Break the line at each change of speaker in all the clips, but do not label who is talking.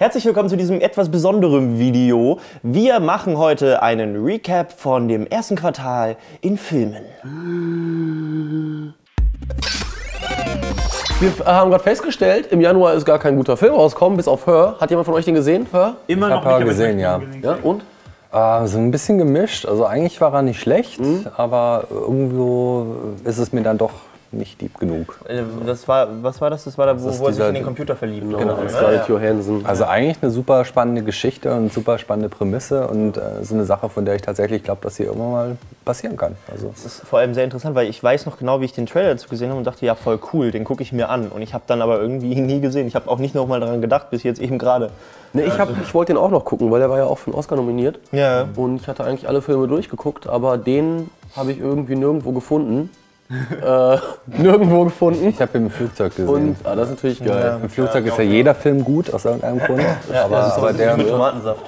Herzlich willkommen zu diesem etwas besonderen Video. Wir machen heute einen Recap von dem ersten Quartal in Filmen.
Wir haben gerade festgestellt, im Januar ist gar kein guter Film rausgekommen, bis auf Her. Hat jemand von euch den gesehen? Her?
Immer
Ich
noch
habe
nicht
gesehen, ja.
Ja, und?
So ein bisschen gemischt. Also eigentlich war er nicht schlecht, aber irgendwo ist es mir dann doch nicht deep genug.
Was war das? Das war da, wo er sich
dieser-
in den Computer verliebt.
Genau, Scarlett Johansson.
Also eigentlich eine super spannende Geschichte und super spannende Prämisse und so eine Sache, von der ich tatsächlich glaube, dass sie irgendwann mal passieren kann. Also
Das ist vor allem sehr interessant, weil ich weiß noch genau, wie ich den Trailer dazu gesehen habe und dachte, ja voll cool, den gucke ich mir an. Und ich habe dann aber irgendwie ihn nie gesehen. Ich habe auch nicht noch mal daran gedacht, bis jetzt eben gerade.
Nee, ich wollte den auch noch gucken, weil der war ja auch für einen Oscar nominiert.
Ja.
Und ich hatte eigentlich alle Filme durchgeguckt, aber den habe ich irgendwie nirgendwo gefunden. Nirgendwo gefunden.
ich habe ihn im Flugzeug gesehen.
Und das ist natürlich geil.
Im Flugzeug ist ja jeder Film gut, aus irgendeinem Grund. aber der
mit Tomatensaft.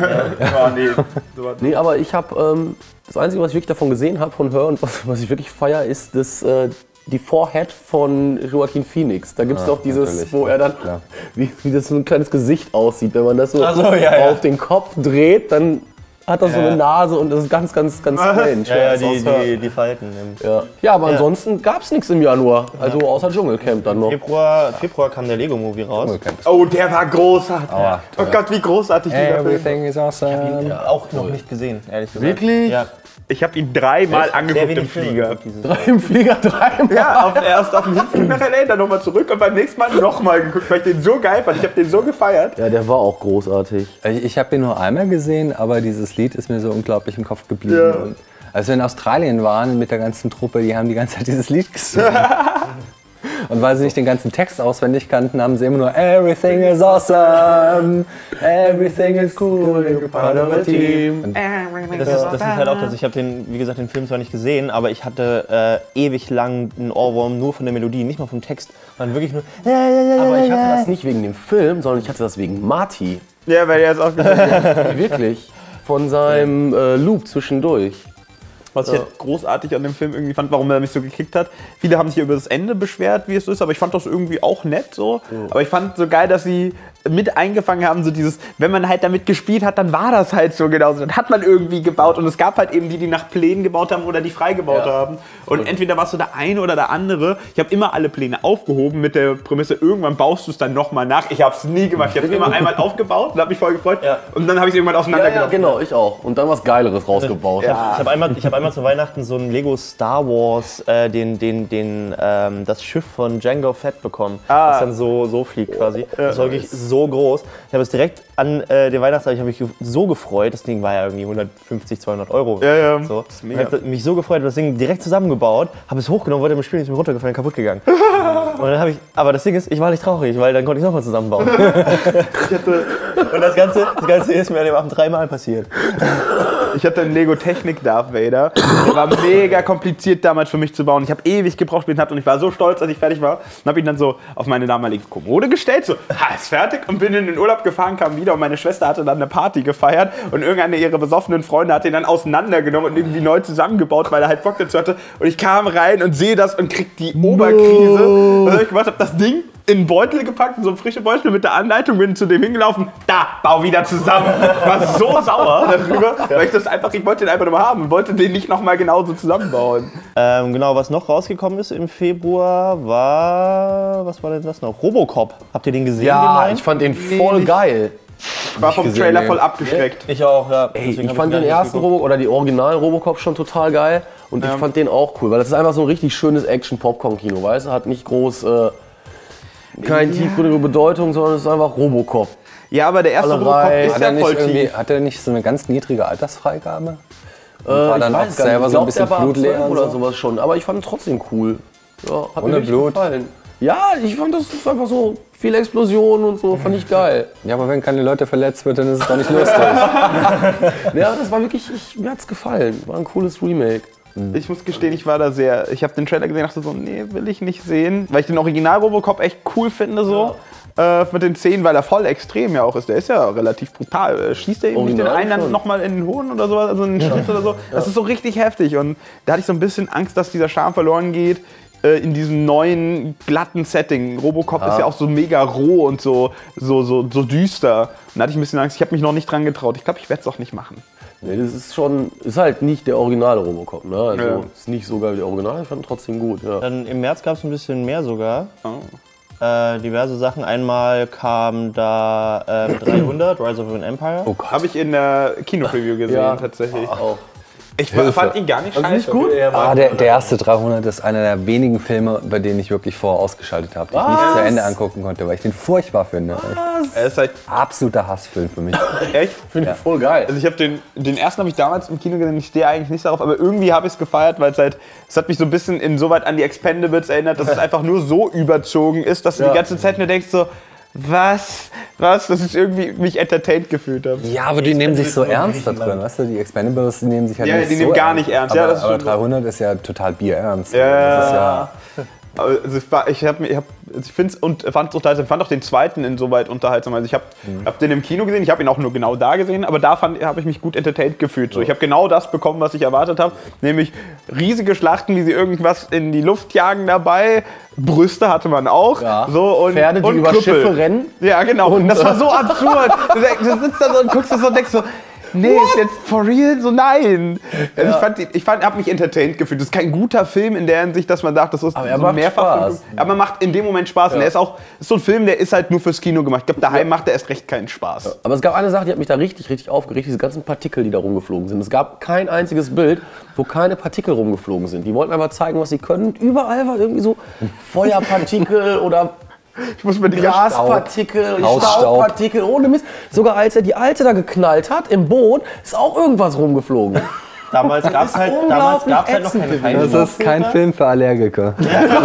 Nee, aber ich habe das Einzige, was ich wirklich davon gesehen habe von Her und was ich wirklich feiere, ist die Forehead von Joaquin Phoenix. Da gibt es doch dieses,
natürlich.
wo er dann,
Klar.
wie das so ein kleines Gesicht aussieht. Wenn man das so,
Ach so, ja.
auf den Kopf dreht, dann hat er so eine Nase und das ist ganz strange.
Ja,
Das ist aus Her.
die Falten.
Ja, aber ansonsten gab es nichts im Januar. Also außer Dschungelcamp dann noch.
Februar kam der Lego-Movie raus.
Oh, der war großartig.
Aua,
Oh Gott, wie großartig dieser Film.
Everything is awesome.
Auch noch nicht gesehen, ehrlich gesagt.
Wirklich?
Ja.
Ich habe ihn dreimal
Sehr
angeguckt im
wenig Filme
Flieger.
geguckt dieses Jahr.
Im Flieger dreimal.
Ja, erst auf dem Hinflug nach L.A., dann nochmal zurück und beim nächsten Mal nochmal geguckt, weil ich den so geil fand. Ich habe den so gefeiert.
Ja, der war auch großartig.
Ich habe ihn nur einmal gesehen, aber dieses Lied ist mir so unglaublich im Kopf geblieben.
Ja.
Und als wir in Australien waren mit der ganzen Truppe, die haben die ganze Zeit dieses Lied gesungen. Und weil sie nicht den ganzen Text auswendig kannten, haben sie immer nur Everything is awesome, everything is cool, you're part of a team. Und
Das ist halt auch das. Ich habe wie gesagt, den Film zwar nicht gesehen, aber ich hatte ewig lang einen Ohrwurm nur von der Melodie, nicht mal vom Text, sondern wirklich nur.
Aber ich hatte das nicht wegen dem Film, sondern ich hatte das wegen Marty.
Ja, weil er ist auch gesagt.
Wirklich. Von seinem Loop zwischendurch.
Was ich halt großartig an dem Film irgendwie fand, warum er mich so gekickt hat. Viele haben sich über das Ende beschwert, wie es so ist, aber ich fand das irgendwie auch nett so. Aber ich fand so geil, dass sie mit eingefangen haben, so dieses, wenn man halt damit gespielt hat, dann war das halt so genauso. Dann hat man irgendwie gebaut und es gab halt eben die nach Plänen gebaut haben oder die frei gebaut haben. Und entweder warst du der eine oder der andere. Ich habe immer alle Pläne aufgehoben mit der Prämisse, irgendwann baust du es dann nochmal nach. Ich habe es nie gemacht. Ich habe es immer einmal aufgebaut und habe mich voll gefreut.
Ja.
Und dann habe ich es irgendwann
Ja,
auseinandergenommen.
genau, ich auch. Und dann was Geileres rausgebaut.
Ich habe einmal zu Weihnachten so ein Lego Star Wars, das Schiff von Jango Fett bekommen, das dann so fliegt quasi. Das war wirklich so groß. Ich habe es direkt an den Weihnachtstag, ich habe mich so gefreut, das Ding war ja irgendwie 150, 200 Euro.
Ja.
So.
Das ist mega.
Ich habe mich so gefreut, das Ding direkt zusammengebaut, habe es hochgenommen, wollte im Spiel, ist mir runtergefallen, kaputt gegangen. Und dann habe ich, aber das Ding ist, ich war nicht traurig, weil dann konnte ich es nochmal zusammenbauen. Und das Ganze ist mir an dem Abend 3-mal passiert.
Ich hatte einen Lego Technik Darth Vader. Der war mega kompliziert damals für mich zu bauen. Ich habe ewig gebraucht, bis ich ihn hatte und ich war so stolz, als ich fertig war. Und habe ihn dann so auf meine damalige Kommode gestellt, so, ist fertig und bin in den Urlaub gefahren, kam wieder und meine Schwester hatte dann eine Party gefeiert und irgendeine ihrer besoffenen Freunde hat ihn dann auseinandergenommen und irgendwie neu zusammengebaut, weil er halt Bock dazu hatte. Und ich kam rein und sehe das und krieg die Oberkrise. Was ich gemacht habe, das Ding in einen Beutel gepackt, in so einen frischen Beutel mit der Anleitung, bin zu dem hingelaufen, da, bau wieder zusammen. Ich war so sauer darüber, weil ich wollte den einfach nur haben und wollte den nicht nochmal genauso zusammenbauen.
Genau, was noch rausgekommen ist im Februar war, was war denn das noch? Robocop. Habt ihr den gesehen? den
Ja,
neuen?
ich fand den voll geil.
War vom
gesehen,
Trailer
nee.
voll abgeschreckt.
Ich auch, ja.
Ey,
Deswegen
ich
hab
fand
gar
den
nicht
ersten
geguckt.
Robocop oder die originalen Robocop schon total geil und ich fand den auch cool, weil das ist einfach so ein richtig schönes Action-Popcorn-Kino, weißt du? Hat nicht groß, keine tiefgründige Bedeutung, sondern es ist einfach Robocop.
Ja, aber der erste
Alle
Robocop
drei.
ist ja voll tief.
Hat er nicht so eine ganz niedrige Altersfreigabe? Und war
Ich
dann auch
weiß gar nicht,
selber
ich
so ein
glaub,
bisschen
der war ab
blutleer
12
und
oder
so?
sowas schon, aber ich fand ihn trotzdem cool. Ja, hat
Ohne
mir richtig
Blut?
gefallen. Ja, ich fand das ist einfach so viel Explosion und so, fand ich geil.
Ja, aber wenn keine Leute verletzt wird, dann ist es doch nicht lustig.
Ja, das war wirklich, mir hat's gefallen. War ein cooles Remake.
Ich muss gestehen, ich habe den Trailer gesehen und dachte so, nee, will ich nicht sehen. Weil ich den Original Robocop echt cool finde so. Mit den Szenen, weil er voll extrem ja auch ist. Der ist ja relativ brutal. Schießt er eben nicht den
Original
einen dann
schon.
nochmal in den Hoden oder sowas, also in den Schritt oder so. Das ist so richtig heftig und da hatte ich so ein bisschen Angst, dass dieser Charme verloren geht. in diesem neuen, glatten Setting. Robocop ist ja auch so mega roh und so düster. Und da hatte ich ein bisschen Angst, ich habe mich noch nicht dran getraut. Ich glaube, ich werde es auch nicht machen.
Nee, das ist halt nicht der originale Robocop, ne? Also ist nicht so geil wie der Original, ich fand ihn trotzdem gut, ja.
Dann im März gab es ein bisschen mehr sogar. Diverse Sachen. Einmal kam da 300, Rise of an Empire.
Oh Gott. Habe ich in der Kino-Preview gesehen, tatsächlich.
Auch.
Ich fand ihn gar nicht scheiße.
Nicht gut?
Der erste 300 ist einer der wenigen Filme, bei denen ich wirklich vorher ausgeschaltet habe, die ich nicht zu Ende angucken konnte, weil ich den furchtbar finde.
Er ist halt
absoluter Hassfilm für mich.
echt?
Finde ich voll geil.
Also ich habe den ersten habe ich damals im Kino gesehen, ich stehe eigentlich nicht darauf, aber irgendwie habe ich es gefeiert, weil es hat mich so ein bisschen insoweit an die Expendables erinnert, dass es einfach nur so überzogen ist, dass du die ganze Zeit nur denkst so, was, dass ich irgendwie mich entertained gefühlt habe.
Ja, aber die nehmen sich so ernst da drin, weißt du? Die Expendables, die nehmen sich halt nicht
die
so
nehmen gar nicht ernst.
Aber,
Ja, das
aber 300 ist ja total bierernst.
Ja.
Das ist ja
Also ich fand auch den zweiten insoweit unterhaltsam. Also ich habe den im Kino gesehen, ich habe ihn auch nur genau da gesehen, aber da habe ich mich gut entertained gefühlt. So, ich habe genau das bekommen, was ich erwartet habe, nämlich riesige Schlachten, wie sie irgendwas in die Luft jagen dabei. Brüste hatte man auch.
Ja.
So, und
Pferde, die über
Krüppel.
Schiffe rennen.
Ja, genau. Und das war so absurd. Du sitzt da so und guckst das so und denkst so, nee, ist jetzt for real? So nein. Also ich habe mich entertained gefühlt. Das ist kein guter Film in der Hinsicht, dass man sagt, das ist
Aber er
so
macht
mehrfach.
Spaß.
Aber er macht in dem Moment Spaß. Und er ist so ein Film, der ist halt nur fürs Kino gemacht. Ich glaube, daheim macht er erst recht keinen Spaß.
Aber es gab eine Sache, die hat mich da richtig aufgeregt, diese ganzen Partikel, die da rumgeflogen sind. Es gab kein einziges Bild, wo keine Partikel rumgeflogen sind. Die wollten einfach zeigen, was sie können. Und überall war irgendwie so Feuerpartikel oder
Ich muss mir die
Graspartikel,
Hausstaub.
Staubpartikel, ohne Mist. Sogar als er die Alte da geknallt hat im Boot, ist auch irgendwas rumgeflogen.
Damals gab es halt noch keine Feinde.
Das ist kein Film für Allergiker.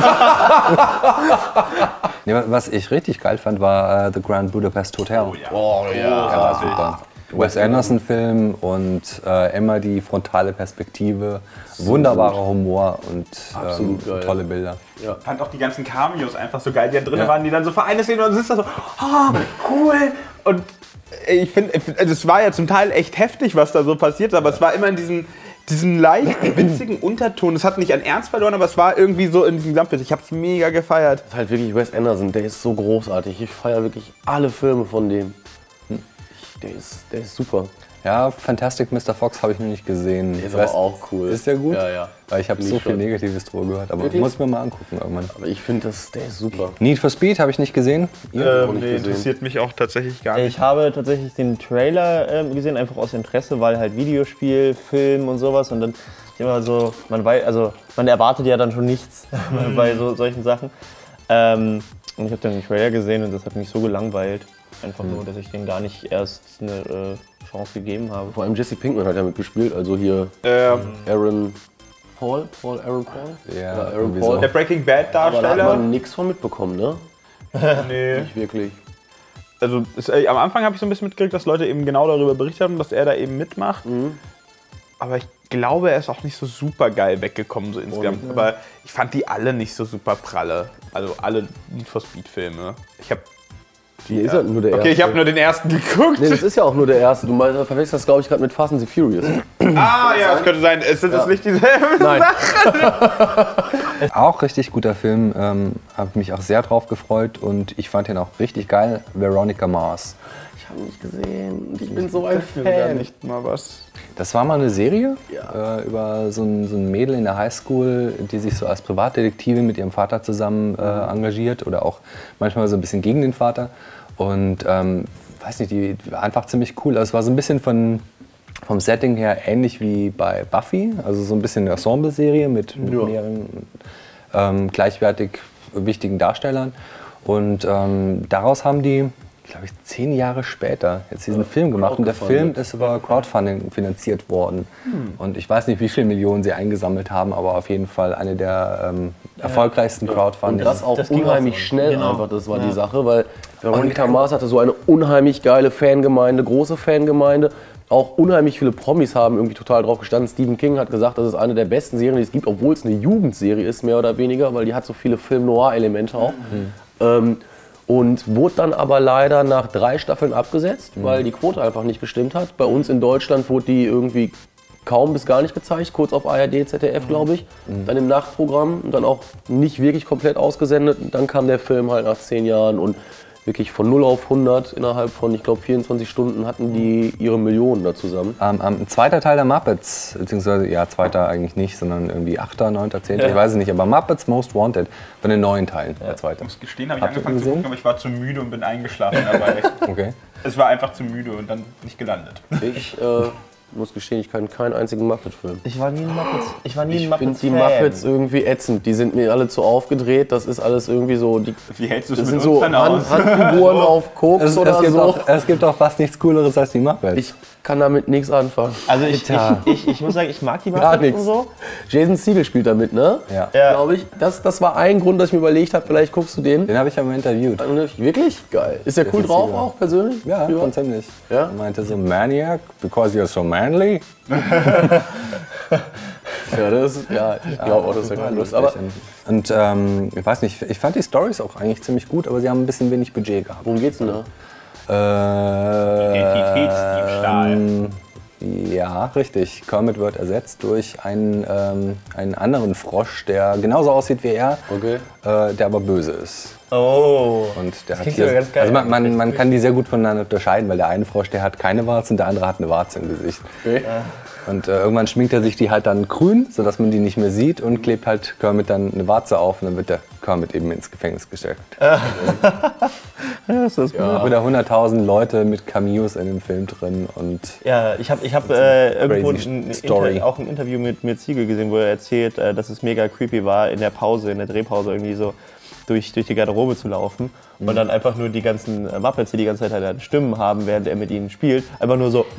Nee, was ich richtig geil fand, war The Grand Budapest Hotel.
Oh ja.
Der war super. Wes Anderson-Film und immer die frontale Perspektive, wunderbarer Humor und
Absolut geil.
tolle Bilder.
Ich fand auch die ganzen Cameos einfach so geil, die da drin waren, die dann so für eine Szene und sitzt da so, cool. Und ich finde, also es war ja zum Teil echt heftig, was da so passiert, aber es war immer in diesen leicht witzigen Unterton. Es hat nicht an Ernst verloren, aber es war irgendwie so in diesem Gesamtbild. Ich habe es mega gefeiert.
Das ist halt wirklich Wes Anderson, der ist so großartig. Ich feiere wirklich alle Filme von dem. Der ist super.
Ja, Fantastic Mr. Fox habe ich noch nicht gesehen.
Der ist aber auch cool.
Ist der gut?
Ja.
Weil ich habe so viel Negatives drüber gehört, aber muss ich mir mal angucken irgendwann.
Aber ich finde, der ist super.
Need for Speed habe ich nicht gesehen.
Interessiert mich auch tatsächlich gar nicht.
Ich habe tatsächlich den Trailer gesehen, einfach aus Interesse, weil halt Videospiel, Film und sowas und dann immer so, man erwartet ja dann schon nichts bei solchen Sachen. Und ich habe dann den Trailer gesehen und das hat mich so gelangweilt. Einfach nur, dass ich denen gar nicht erst eine Chance gegeben habe.
Vor allem Jesse Pinkman hat ja mitgespielt, also hier Aaron Paul?
Ja,
Aaron
irgendwie
Paul.
so.
Der Breaking Bad
Aber da hat
Darsteller?
man nichts von mitbekommen, ne?
Nee.
Nicht wirklich.
Also am Anfang habe ich so ein bisschen mitgekriegt, dass Leute eben genau darüber berichtet haben, dass er da eben mitmacht. Aber ich glaube, er ist auch nicht so super geil weggekommen so insgesamt. Aber ich fand die alle nicht so super pralle. Also alle Need for Speed Filme.
Hier ist er nur der
Okay,
erste.
ich habe nur den ersten geguckt.
Nee, das ist ja auch nur der erste. Du verwechselst das, glaube ich, gerade mit Fast and the Furious.
Ah ja, das könnte sein. Sind das nicht dieselben
Nein.
Sachen?
Auch richtig guter Film, habe mich auch sehr drauf gefreut und ich fand ihn auch richtig geil, Veronica Mars.
Ich habe ihn nicht gesehen und ich bin so ein
Ja,
Fan.
nicht mal was.
Das war mal eine Serie
Ja.
über so ein Mädel in der Highschool, die sich so als Privatdetektivin mit ihrem Vater zusammen engagiert oder auch manchmal so ein bisschen gegen den Vater. Und weiß nicht, die war einfach ziemlich cool. Also es war so ein bisschen vom Setting her ähnlich wie bei Buffy, also so ein bisschen eine Ensemble-Serie mit mehreren gleichwertig wichtigen Darstellern. Und daraus haben die, glaube ich, 10 Jahre später jetzt diesen Film gemacht. Und der Film ist über Crowdfunding finanziert worden. Und ich weiß nicht, wie viele Millionen sie eingesammelt haben, aber auf jeden Fall eine der erfolgreichsten Crowdfunding.
Und das auch
Das ging
unheimlich
auch so.
schnell
Genau.
einfach, das war die Sache, weil Veronica Mars hatte so eine unheimlich geile Fangemeinde, große Fangemeinde. Auch unheimlich viele Promis haben irgendwie total drauf gestanden. Stephen King hat gesagt, das ist eine der besten Serien, die es gibt, obwohl es eine Jugendserie ist, mehr oder weniger, weil die hat so viele Film-Noir-Elemente auch. Und wurde dann aber leider nach 3 Staffeln abgesetzt, weil die Quote einfach nicht gestimmt hat. Bei uns in Deutschland wurde die irgendwie kaum bis gar nicht gezeigt, kurz auf ARD, ZDF, glaube ich. Dann im Nachtprogramm und dann auch nicht wirklich komplett ausgesendet. Und dann kam der Film halt nach 10 Jahren und wirklich von 0 auf 100 innerhalb von, ich glaube, 24 Stunden hatten die ihre Millionen da zusammen.
Ein zweiter Teil der Muppets, beziehungsweise, ja, zweiter eigentlich nicht, sondern irgendwie 8., 9., 10., ich weiß es nicht, aber Muppets Most Wanted von den neuen Teilen, der zweite.
Ich muss gestehen, habe ich
Habt ihr
angefangen zu
gesehen?
gucken, aber ich war zu müde und bin eingeschlafen dabei.
Okay.
Es war einfach zu müde und dann nicht gelandet.
Ich muss gestehen, ich kann keinen einzigen Muppet-Film.
Ich war nie ein Muppets. Ich war nie
Ich
ein
finde
Muppets.
die Muppets irgendwie ätzend. Die sind mir alle zu aufgedreht. Das ist alles irgendwie so.
Wie hältst du es
Das
mit
sind
uns
so
dann aus?
Handfiguren auf Koks oder so.
Es gibt auch fast nichts Cooleres als die Muppets.
Ich kann damit nichts anfangen.
Also ich muss sagen, ich mag die
Gar
Muppets
nichts.
und so.
Jason Segel spielt da mit, ne?
Ja.
Ja.
Glaube ich. Das war ein Grund, dass ich mir überlegt habe, vielleicht guckst du den.
Den habe ich ja mal interviewt.
Wirklich? Geil. Ist der cool
Jason
drauf
Segel.
auch persönlich?
Ja, schon ziemlich.
Ja?
Er meinte so, Maniac, because you're so manly.
Ja, ich glaube auch, dass er cool ist. Aber
Und ich weiß nicht, ich fand die Storys auch eigentlich ziemlich gut, aber sie haben ein bisschen wenig Budget gehabt.
worum geht's denn da?
Identitätsdiebstahl.
Ja, richtig. Kermit wird ersetzt durch einen anderen Frosch, der genauso aussieht wie er,
Okay.
der aber böse ist.
Oh.
Und der hat
klingt
hier,
sogar ganz geil.
also man kann die sehr gut voneinander unterscheiden, weil der eine Frosch, der hat keine Warze und der andere hat eine Warze im Gesicht.
Okay.
Und irgendwann schminkt er sich die halt dann grün, sodass man die nicht mehr sieht und klebt halt Kermit dann eine Warze auf und dann wird der Kermit eben ins Gefängnis gesteckt.
Das ist
Ja. Wieder 100.000 Leute mit Cameos in dem Film drin und
Ja, ich hab irgendwo
crazy Story.
auch ein Interview mit Ziegel gesehen, wo er erzählt, dass es mega creepy war, in der Pause, in der Drehpause irgendwie so durch die Garderobe zu laufen und dann einfach nur die ganzen Muppets, die die ganze Zeit halt Stimmen haben, während er mit ihnen spielt, einfach nur so...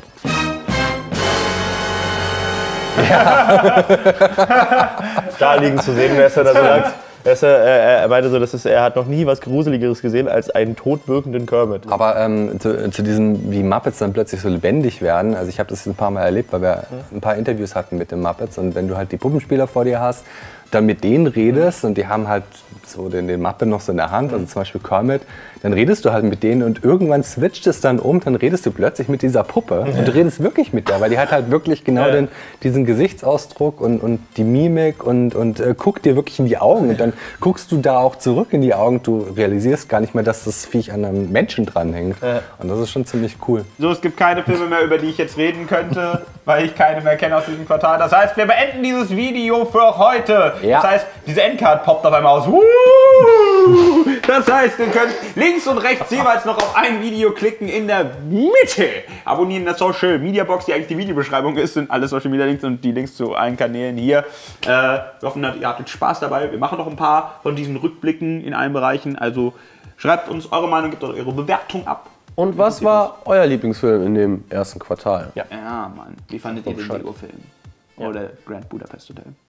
da liegen zu sehen, wer es da so sagt. Er meinte so, er hat noch nie was Gruseligeres gesehen als einen totwirkenden Kermit.
Aber zu diesem, wie Muppets dann plötzlich so lebendig werden, also ich habe das ein paar Mal erlebt, weil wir ein paar Interviews hatten mit den Muppets und wenn du halt die Puppenspieler vor dir hast, dann mit denen redest und die haben halt so den Muppet noch so in der Hand, also zum Beispiel Kermit, dann redest du halt mit denen und irgendwann switcht es dann um, dann redest du plötzlich mit dieser Puppe und du redest wirklich mit der, weil die hat halt wirklich genau diesen Gesichtsausdruck und die Mimik und guckt dir wirklich in die Augen und dann guckst du da auch zurück in die Augen, du realisierst gar nicht mehr, dass das Viech an einem Menschen dranhängt und das ist schon ziemlich cool.
So, es gibt keine Filme mehr, über die ich jetzt reden könnte, weil ich keine mehr kenne aus diesem Quartal. Das heißt, wir beenden dieses Video für heute.
Ja.
Das heißt, diese Endcard poppt auf einmal aus. Das heißt, ihr könnt links und rechts jeweils noch auf ein Video klicken in der Mitte. Abonnieren in der Social Media Box, die eigentlich die Videobeschreibung ist, sind alle Social Media Links und die Links zu allen Kanälen hier. Wir hoffen, ihr hattet Spaß dabei. Wir machen noch ein paar von diesen Rückblicken in allen Bereichen. Also schreibt uns eure Meinung, gebt eure Bewertung ab.
Und was war euer Lieblingsfilm in dem ersten Quartal?
Ja, Mann. Wie fandet ihr den Lego-Film? Oder Grand Budapest Hotel?